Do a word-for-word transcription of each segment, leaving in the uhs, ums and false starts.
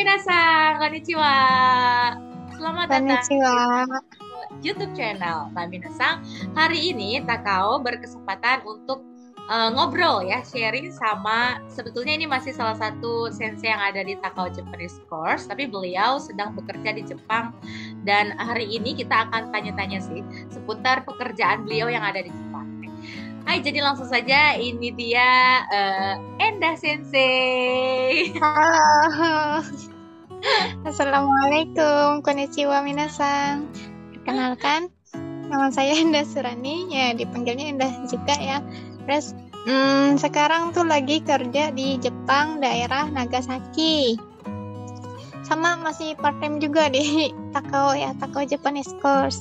minasan, konnichiwa. Selamat datang Konnichiwa. di YouTube channel Mbak Minasang. Hari ini Takao berkesempatan untuk uh, ngobrol ya, sharing sama, sebetulnya ini masih salah satu sensei yang ada di Takao Japanese Course, tapi beliau sedang bekerja di Jepang. Dan hari ini kita akan tanya-tanya sih seputar pekerjaan beliau yang ada di Jepang. Hai, jadi langsung saja ini dia uh, Enda Sensei. Halo. Assalamualaikum. Konnichiwa minasan. Perkenalkan, nama saya Enda Surani, ya dipanggilnya Enda juga ya. Terus hmm, sekarang tuh lagi kerja di Jepang, daerah Nagasaki. Sama masih part time juga di Takao ya, Takao Japanese Course.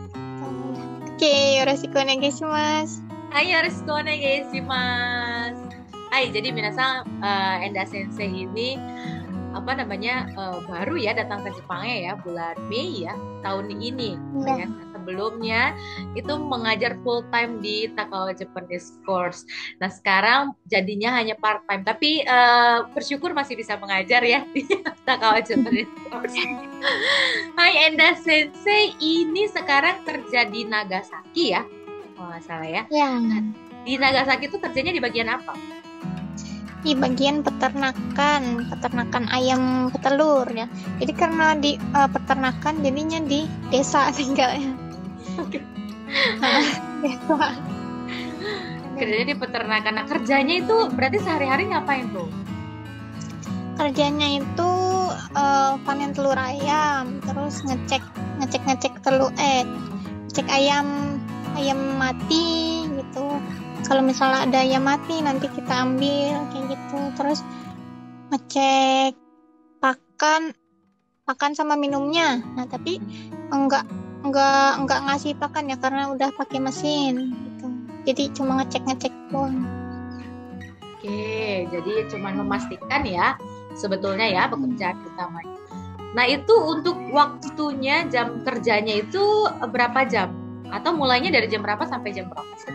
Oke, yoroshiku onegaishimasu. Hai, yoroshiku onegaishimasu. Hai, jadi minasang uh, Enda Sensei ini apa namanya uh, baru ya datang ke Jepangnya ya bulan Mei ya tahun ini. Ya. Ya. Sebelumnya itu mengajar full time di Takao Japanese Course. Nah sekarang jadinya hanya part time, tapi uh, bersyukur masih bisa mengajar ya di Takao Japanese Course. Hai Enda Sensei, ini sekarang kerja di Nagasaki ya? Oh, nggak salah ya. Ya. Nah, di Nagasaki itu kerjanya di bagian apa? Di bagian peternakan, peternakan ayam petelur ya. Jadi karena di uh, peternakan jadinya di desa tinggalnya. Oke. Desa. Kerjanya di peternakan. Nah, kerjanya itu berarti sehari-hari ngapain tuh? Kerjanya itu uh, panen telur ayam, terus ngecek ngecek ngecek telur eh cek ayam ayam mati gitu. Kalau misalnya ada ayam mati nanti kita ambil kayak gitu. Terus ngecek pakan pakan sama minumnya. Nah tapi enggak enggak enggak ngasih pakan ya karena udah pakai mesin gitu. Jadi cuma ngecek ngecek doang. Oke, jadi cuma memastikan ya sebetulnya ya pekerjaan utamanya. Nah itu untuk waktunya jam kerjanya itu berapa jam? Atau mulainya dari jam berapa sampai jam berapa sih?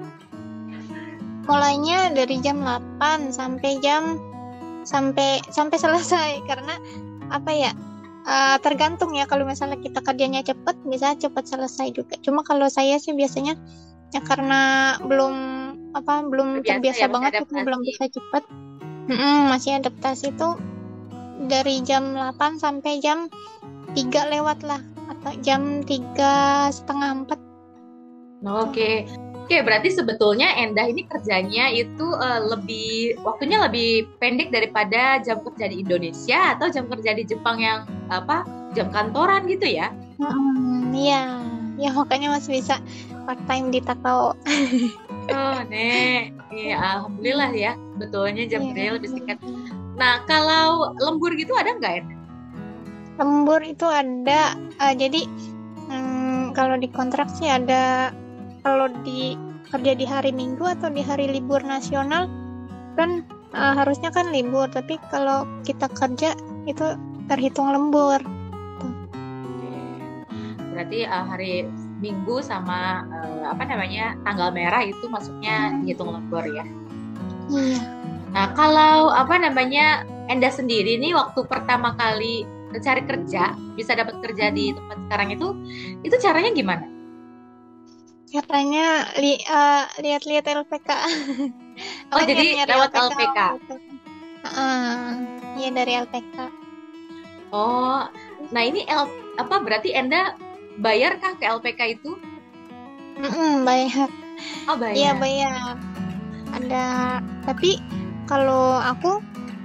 Mulainya dari jam delapan sampai jam sampai sampai selesai karena apa ya uh, tergantung ya kalau misalnya kita kerjanya cepet bisa cepet selesai juga. Cuma kalau saya sih biasanya ya karena belum apa belum Terbiasa terbiasa ya, banget itu belum bisa cepet. Mm-mm, masih adaptasi itu dari jam delapan sampai jam tiga lewat lah atau jam tiga setengah empat. Oke. Oke, berarti sebetulnya Endah ini kerjanya itu uh, lebih waktunya lebih pendek daripada jam kerja di Indonesia atau jam kerja di Jepang yang apa jam kantoran gitu ya? Hmm, iya, ya makanya masih bisa part time di Takao. Oh, Nek. Iya, alhamdulillah ya. Betulnya jam kerjanya Iya, lebih singkat. iya. Nah, kalau lembur gitu ada nggak, Endah? Lembur itu ada, uh, jadi hmm, kalau di kontrak sih ada. Kalau di kerja di hari Minggu atau di hari libur nasional kan uh, harusnya kan libur, tapi kalau kita kerja itu terhitung lembur. Tuh. Berarti uh, hari Minggu sama uh, apa namanya tanggal merah itu masuknya dihitung lembur ya. Iya. Nah kalau apa namanya Enda sendiri nih waktu pertama kali cari kerja bisa dapat kerja di tempat sekarang itu, itu caranya gimana? Caranya li, uh, lihat-lihat L P K. Oh jadi lewat L P K. Gitu. Uh, iya dari L P K. Oh, nah ini L, apa berarti Enda bayar kah ke L P K itu? Mm-mm, bayar. Oh bayar. Iya bayar. Ada, tapi kalau aku,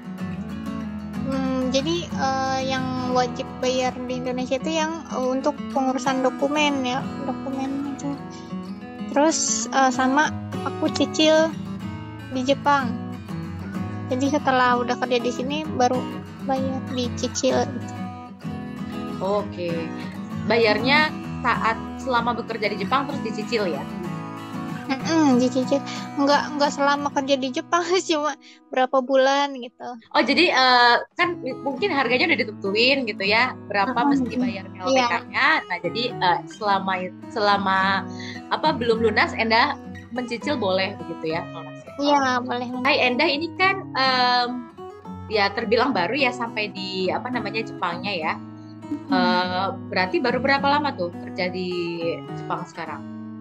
hmm, jadi uh, yang wajib bayar di Indonesia itu yang uh, untuk pengurusan dokumen ya, dokumen itu. Terus uh, sama aku cicil di Jepang. Jadi setelah udah kerja di sini baru bayar dicicil gitu. Oke. Bayarnya saat selama bekerja di Jepang terus dicicil ya? Mm-mm, dicicil. Enggak enggak selama kerja di Jepang cuma berapa bulan gitu. Oh jadi uh, kan mungkin harganya udah ditentuin gitu ya berapa Mm-mm. mesti bayar L P K-nya. Yeah. Nah jadi uh, selama selama apa belum lunas Enda mencicil boleh begitu ya? Iya boleh. Hai Enda ini kan um, ya terbilang baru ya sampai di apa namanya Jepangnya ya. Hmm. Eh, berarti baru berapa lama tuh kerja di Jepang sekarang?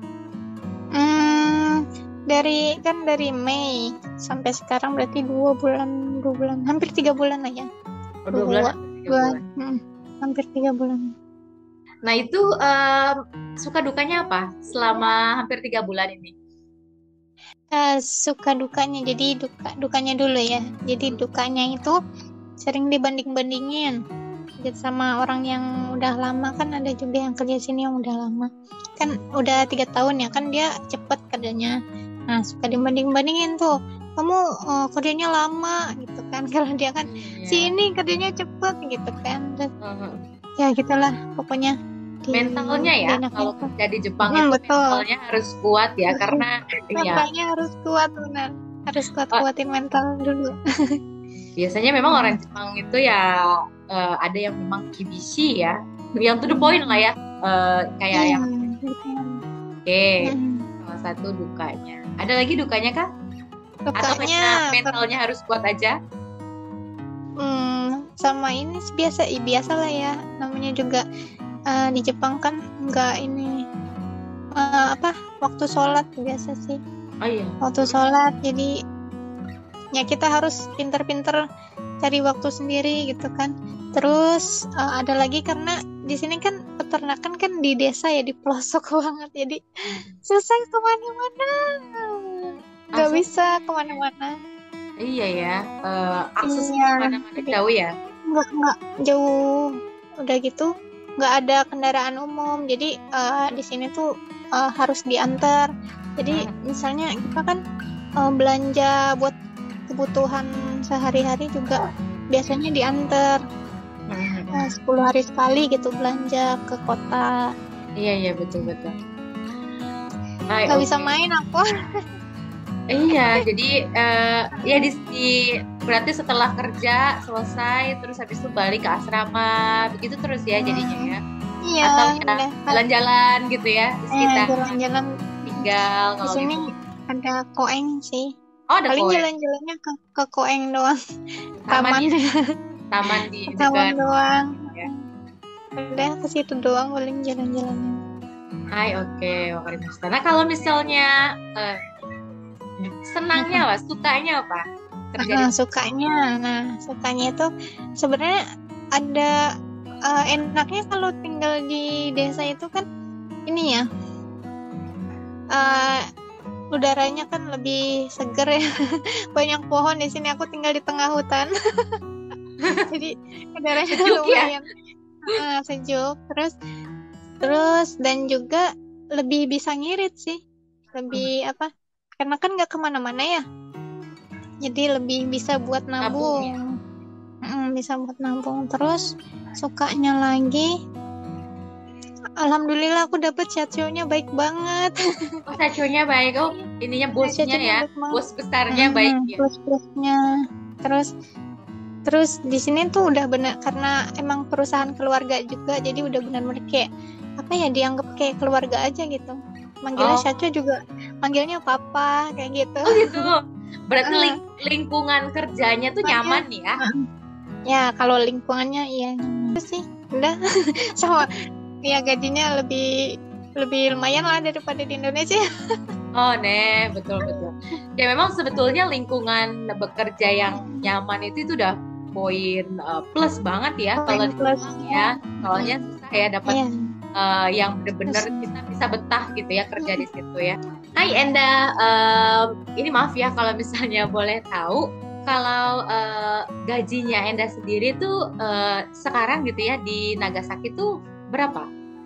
Hmm, dari kan dari Mei sampai sekarang berarti dua bulan, dua bulan, hampir tiga bulan lah ya. Oh, dua bulan, Dua, atau tiga dua, bulan. hmm, hampir tiga bulan. Nah itu eh, suka dukanya apa selama hampir tiga bulan ini? Eh, suka dukanya, jadi duka dukanya dulu ya. Jadi dukanya itu sering dibanding-bandingin gitu sama orang yang udah lama, kan ada juga yang kerja sini yang udah lama, kan udah tiga tahun ya, kan dia cepet kerjanya. Nah suka dibanding-bandingin tuh, kamu eh, kerjanya lama gitu kan kalau dia kan Iya. sini kerjanya cepet gitu kan. Terus, Mhm. ya gitulah pokoknya di, Mentalnya ya, dienakin kalau tuh. kerja di Jepang Hmm, itu betul. mentalnya harus kuat ya, karena ya Mentalnya harus kuat, benar, harus kuat-kuatin mental dulu. biasanya memang orang Jepang itu ya eh, ada yang memang kibishi ya, yang to the point lah ya, Eh, kayak yang Hmm, betul. oke, Hmm. salah satu dukanya. Ada lagi dukanya kah? Atau Dukanya hanya mentalnya harus kuat aja? Hmm, sama ini sih biasa, i- biasa lah ya. Namanya juga eh, di Jepang kan nggak ini eh, apa waktu sholat biasa sih. Oh iya. Waktu sholat, jadi ya kita harus pinter-pinter cari waktu sendiri gitu kan. Terus eh, ada lagi karena di sini kan peternakan kan di desa ya, di pelosok banget, jadi susah kemana-mana, nggak Asal- bisa kemana-mana. Iya ya, eh, akses Iya, kemana-mana jadi- jauh ya. nggak nggak jauh, udah gitu nggak ada kendaraan umum, jadi eh, di sini tuh eh, harus diantar. Jadi misalnya kita kan eh, belanja buat kebutuhan sehari-hari juga biasanya diantar. Nah, sepuluh hari sekali gitu belanja ke kota, Iya iya betul betul. Hai, nggak oke. bisa main aku. Iya, jadi eh, ya di, di- berarti setelah kerja selesai terus habis itu balik ke asrama, begitu terus ya jadinya ya. Iya, Atau ya udah. jalan-jalan gitu ya di Eh, sekitar jalan-jalan tinggal di kalau sini gitu. ada Koeng sih. Oh, ada Paling koin. jalan-jalannya ke, ke Koeng doang. Taman Taman, Taman di taman dekat. doang. Ya. Udah ke situ doang paling jalan-jalannya. Hai, oke, wakarimashita. Nah, kalau misalnya eh, senangnya apa, sukanya apa kerja di Nah, sukanya, nah sukanya itu sebenarnya ada eh, enaknya kalau tinggal di desa itu kan ini ya, eh, udaranya kan lebih seger ya, banyak pohon. Di sini aku tinggal di tengah hutan, jadi udaranya Sejuk ya? lumayan eh, sejuk. Terus terus dan juga lebih bisa ngirit sih, lebih apa? Karena kan nggak kemana-mana ya, jadi lebih bisa buat Nabung nabung. ya? Mm, bisa buat nabung. Terus sukanya lagi, alhamdulillah aku dapet chatio-nya baik banget. Oh, saconya baik. Oh, ininya bosnya Chatio-nya ya, baik banget. bos besarnya Mm, baik ya. plus-plusnya. Terus terus di sini tuh udah bener, karena emang perusahaan keluarga juga, jadi udah benar-benar kayak apa ya, dianggap kayak keluarga aja gitu. Manggilnya Oh. Chacho juga, manggilnya papa kayak gitu. Oh gitu. Berarti Ah. ling- lingkungan kerjanya tuh Makanya- nyaman nih ya. Ya kalau lingkungannya iya itu sih udah sama ya, gajinya lebih lebih lumayan lah daripada di Indonesia. Oh, nih, betul betul. Ya memang sebetulnya lingkungan bekerja yang nyaman itu itu udah poin uh, plus banget ya kalau di Plus, Jepang ya. Soalnya susah ya dapat Iya. uh, yang benar-benar kita bisa betah gitu ya kerja di situ ya. Hai Enda, um, ini maaf ya kalau misalnya boleh tahu, kalau uh, gajinya Enda sendiri tuh uh, sekarang gitu ya di Nagasaki tuh berapa?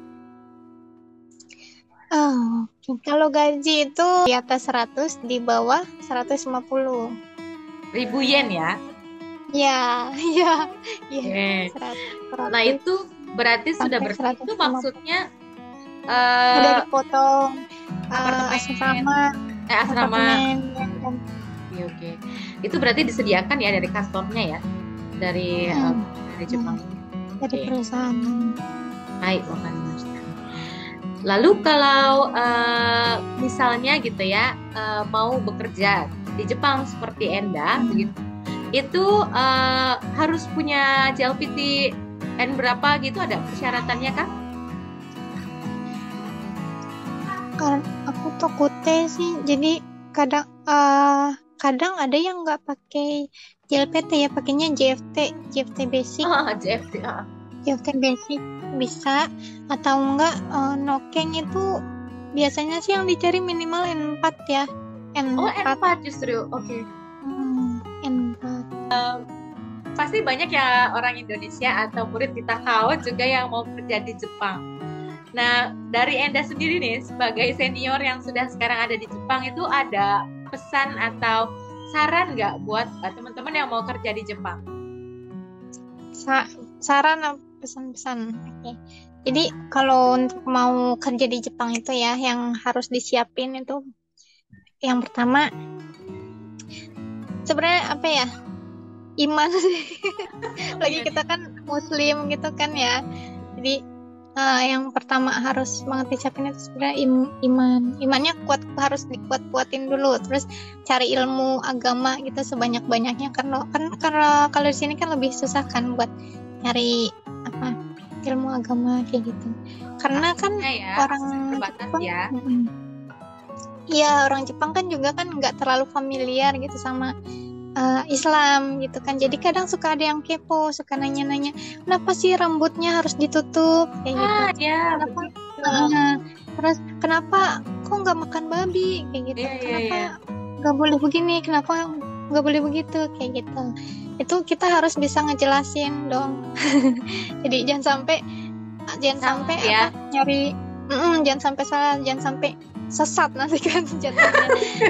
Oh, kalau gaji itu di atas seratus, di bawah seratus lima puluh. Ribu yen ya? Ya, ya, ya. Oke. seratus. Nah itu berarti sudah Sampai bersih. Itu seratus lima puluh. maksudnya Udah uh, dipotong eh, apartemen. asrama, eh, asrama. apartemen, ya, dan Oke, oke. Itu berarti disediakan ya dari kantornya ya, dari Hmm. uh, dari Jepang. dari Oke. perusahaan. Baik, wakarimashita. Lalu kalau uh, misalnya gitu ya uh, mau bekerja di Jepang seperti Enda, Hmm. begitu, itu eh, harus punya J L P T N berapa gitu, ada persyaratannya kan? Karena aku takutnya sih, jadi kadang eh, kadang ada yang nggak pakai J L P T ya, pakainya J F T, J F T basic, Oh, J F T. ah. J F T basic bisa, atau enggak eh, nokeng itu biasanya sih yang dicari minimal N empat ya, Oh, N empat. N empat justru. Oke. Hmm, N empat. Pasti banyak ya orang Indonesia atau murid di Takao juga yang mau kerja di Jepang. Nah, dari Enda sendiri nih, sebagai senior yang sudah sekarang ada di Jepang, itu ada pesan atau saran nggak buat uh, teman-teman yang mau kerja di Jepang? Sa- saran apa pesan-pesan? Oke. Jadi kalau untuk mau kerja di Jepang itu ya, yang harus disiapin itu, yang pertama sebenarnya apa ya? Iman sih. Lagi kita kan Muslim gitu kan ya. Jadi eh, yang pertama harus banget disiapin itu sebenarnya im- iman. Imannya kuat, harus dikuat-kuatin dulu. Terus cari ilmu agama gitu sebanyak-banyaknya, karena kan karena kalau di sini kan lebih susah kan buat nyari apa ilmu agama kayak gitu. Karena kan Nah, ya, orang terbatas Jepang, ya. mm-mm. Iya, orang Jepang kan juga kan nggak terlalu familiar gitu sama uh, Islam gitu kan. Jadi kadang suka ada yang kepo, suka nanya-nanya, kenapa sih rambutnya harus ditutup kayak gitu? Ah, ya, Kenapa? betul. Uh, terus kenapa kok nggak makan babi kayak gitu? Iya, iya, Kenapa iya. nggak boleh begini? Kenapa nggak boleh begitu kayak gitu? Itu kita harus bisa ngejelasin dong. Jadi jangan sampai jangan Salah sampai ya. apa nyari, mm-mm, jangan sampai salah, jangan sampai sesat nanti kan jatuhnya.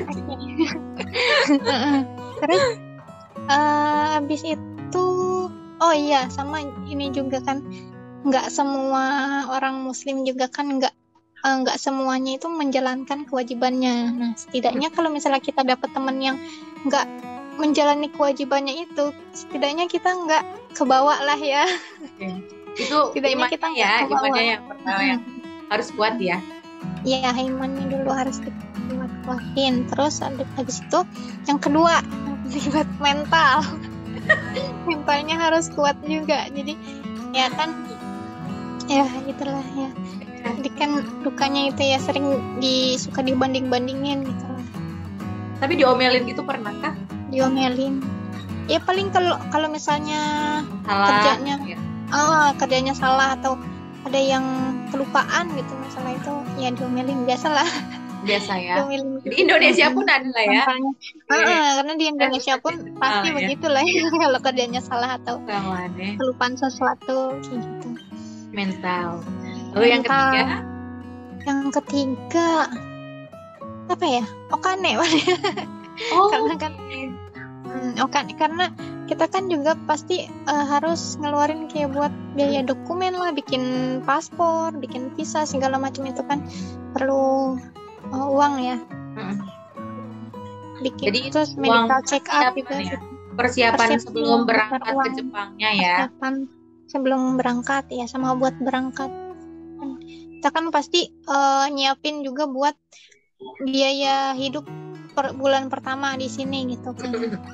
Heeh. Terus eh, habis itu, oh iya, sama ini juga kan, nggak semua orang Muslim juga kan nggak eh, nggak semuanya itu menjalankan kewajibannya. Nah, setidaknya kalau misalnya kita dapat teman yang nggak menjalani kewajibannya itu, setidaknya kita nggak kebawa lah ya. Oke. Itu Setidaknya imannya kita nggak ya, kebawa. imannya yang pertama yang harus kuat ya. Ya, imannya dulu harus dikuat-kuatin. Terus ada- habis itu yang kedua, sifat mental. Mentalnya harus kuat juga. Jadi ya kan, ya gitulah ya. Jadi kan dukanya itu ya sering di suka dibanding-bandingin gitu lah. Tapi diomelin gitu pernah kah? Diomelin. Ya paling kalau kalau misalnya Salah. kerjanya Ya. ah kerjanya salah atau ada yang kelupaan gitu masalah itu, ya diomelin biasalah. Biasa ya. Diomelin Di Indonesia pun ada lah ya. Mentalnya. Ah, karena di Indonesia pun pasti mental ya. begitulah ya. Kalau kerjanya salah atau Sama deh. kelupaan sesuatu kayak gitu. Mental. Lalu yang Mental. ketiga, Yang ketiga apa ya? Okane. oh, Karena kan hmm, okane karena kita kan juga pasti eh, harus ngeluarin kayak buat biaya dokumen lah, bikin paspor, bikin visa segala macam itu kan perlu eh, uang ya. mm, Bikin Jadi terus uang medical check up persiapan juga ya. sih. persiapan Persiapan sebelum uang, berangkat bakar ke uang. Jepangnya ya. Persiapan sebelum berangkat ya, sama buat berangkat. Kita kan pasti eh, nyiapin juga buat biaya hidup per bulan pertama di sini gitu kan.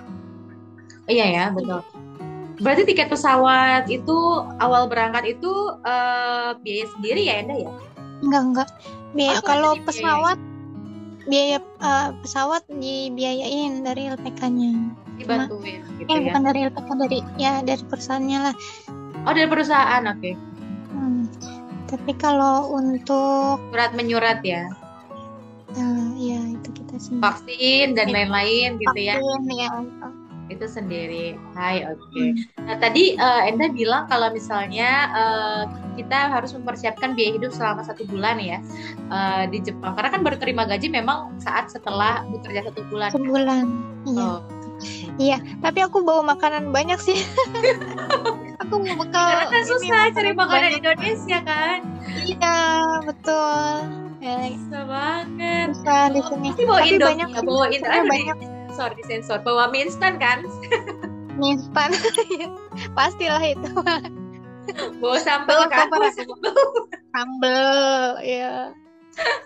Iya ya, betul. Berarti tiket pesawat itu awal berangkat itu eh, biaya sendiri ya, Enda ya? Enggak enggak. Biaya Oh, kalau jadi pesawat biaya eh, pesawat dibiayain dari L P K-nya. Dibantuin gitu Eh ya. bukan dari L P K, dari ya dari perusahaannya lah. Oh, dari perusahaan, oke. Hmm. Tapi kalau untuk Surat menyurat ya. eh, ya itu kita sendiri. Vaksin dan lain-lain gitu ya. Vaksin, ya, itu. Itu sendiri. Hai, oke. Nah, tadi eh, Enda bilang kalau misalnya eh, kita harus mempersiapkan biaya hidup selama satu bulan ya eh, di Jepang. Karena kan baru terima gaji memang saat setelah bekerja satu bulan. Sebulan. Iya. Oh. Iya, tapi aku bawa makanan banyak sih. Aku mau bekal. Karena kan ini, susah cari makanan banyak. Indonesia kan. Iya, betul. Ya, Susah banget. susah di sini. Pasti bawa Tapi Indomie banyak ya, sih, bawa Indomie. sebenarnya Aduh, banyak. di sensor, di sensor. Bawa mie instan kan? Mie instan. Pastilah itu. Bawa sambal Bawa kan? apa? Bawa sambal. Sambel, ya.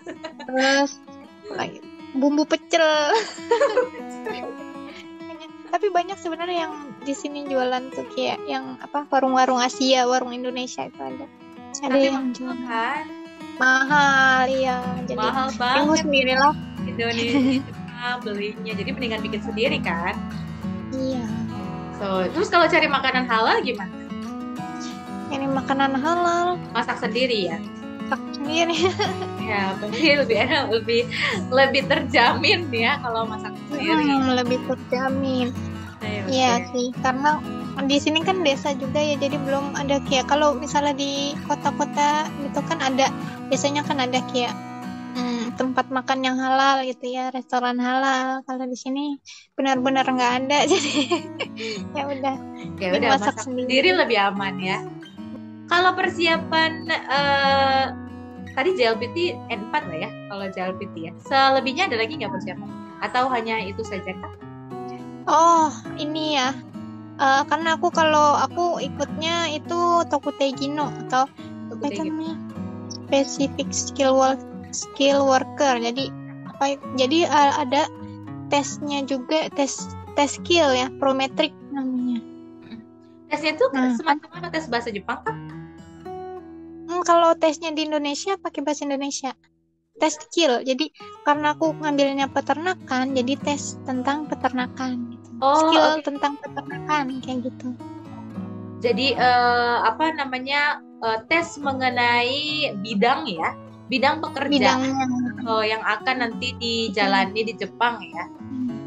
Terus lagi bumbu pecel. Tapi tapi banyak sebenarnya yang di sini jualan tuh kayak yang apa warung-warung Asia, warung Indonesia itu ada. Ada Tapi yang mahal jual kan? mahal ya. Jadi Mahal tunggu banget sendiri lah. Indonesia belinya. Jadi mendingan bikin sendiri kan. Iya. So, terus kalau cari makanan halal gimana? Ini makanan halal, Masak sendiri ya? masak sendiri. Ya, pasti lebih enak, lebih lebih terjamin ya kalau masak sendiri. Hmm, lebih terjamin. Ayo, Iya oke. sih, karena di sini kan desa juga ya, jadi belum ada kayak kalau misalnya di kota-kota gitu kan ada, biasanya kan ada kayak hmm, tempat makan yang halal gitu ya, restoran halal. Kalau di sini benar-benar nggak ada, jadi ya udah, Ya mending udah masak masak sendiri. sendiri lebih aman ya. Kalau persiapan eh, tadi J L P T N empat lah ya, kalau J L P T ya. Selebihnya ada lagi nggak persiapan? Atau hanya itu saja kah? Oh, ini ya. Eh, karena aku kalau aku ikutnya itu Tokutegino atau Untuk apa itu gitu. namanya? Specific skill work skill worker. Jadi apa? Jadi eh, ada tesnya juga, tes tes skill ya, prometric namanya. Tesnya itu Nah, semacam apa? Tes bahasa Jepang kah? Hmm, kalau tesnya di Indonesia pakai bahasa Indonesia. Tes skill. Jadi karena aku ngambilnya peternakan, jadi tes tentang peternakan gitu. Oh, Skill oke. tentang peternakan kayak gitu. Jadi eh, apa namanya eh, tes mengenai bidang ya, bidang pekerjaan Bidangnya. oh, yang akan nanti dijalani di Jepang ya. Hmm.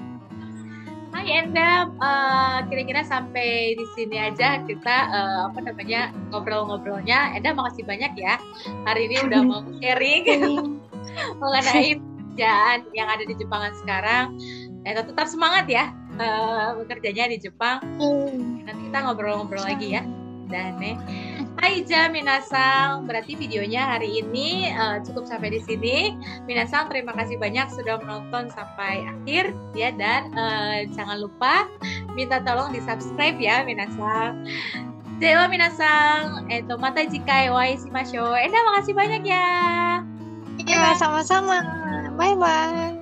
Hai Enda, eh, kira-kira sampai di sini aja kita eh, apa namanya ngobrol-ngobrolnya. Enda makasih banyak ya hari ini udah mau sharing mengenai pekerjaan yang ada di Jepangan sekarang. Enda tetap semangat ya eh, bekerjanya di Jepang. Hmm. Nanti kita ngobrol-ngobrol lagi ya. Dan nih, hai ja minasang, berarti videonya hari ini uh, cukup sampai di sini. Minasang, terima kasih banyak sudah menonton sampai akhir ya, dan uh, jangan lupa minta tolong di subscribe ya minasang. Dewa minasang, eto mata jikai o ai shimashou. Enda makasih banyak ya. Iya, sama-sama. Bye bye.